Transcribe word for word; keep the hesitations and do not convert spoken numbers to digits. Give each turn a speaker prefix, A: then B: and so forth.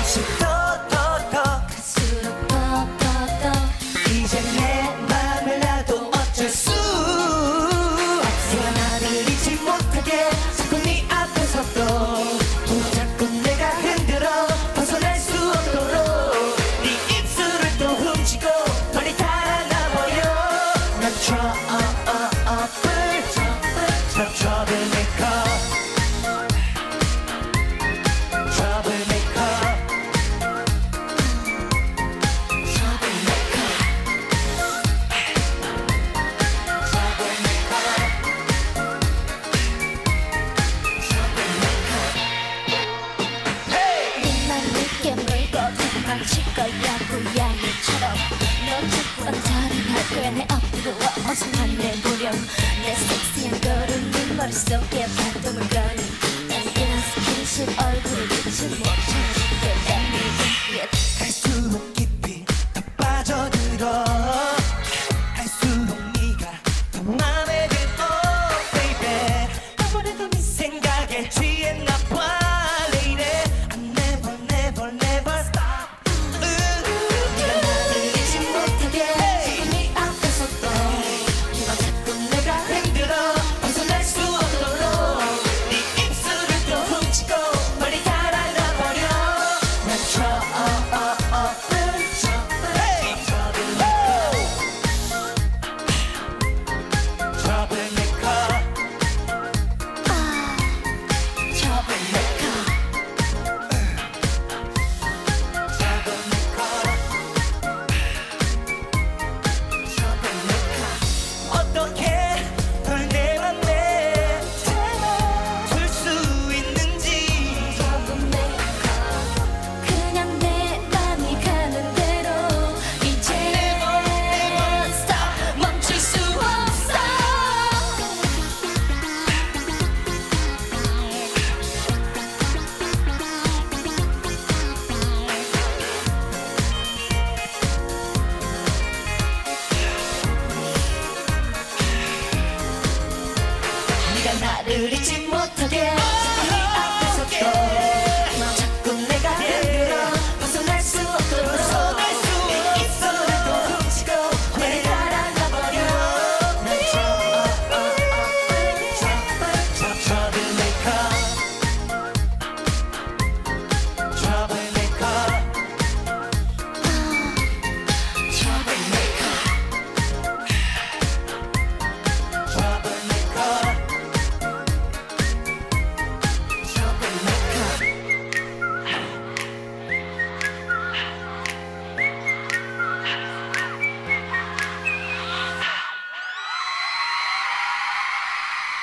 A: 조금씩 더더더
B: 갈수록 더더더
A: 이제 내 맘을 놔도 어쩔 수 없어. 내가 나를 잊지 못하게 자꾸 네 앞에 섰던 자꾸 내가 흔들어 벗어날 수 없도록 네 입술을 또 훔치고 멀리 달아나버려. 난 trouble trouble troublemaker troublemaker
B: 망칠 거야 고양이처럼 넌 자꾸 언짢은 할 거야 내 앞으로 와 어서 만나보렴 내 섹시한 걸음 네 머릿속에 반동을 거니 난 그냥 스킨십 얼굴을 잊지 못해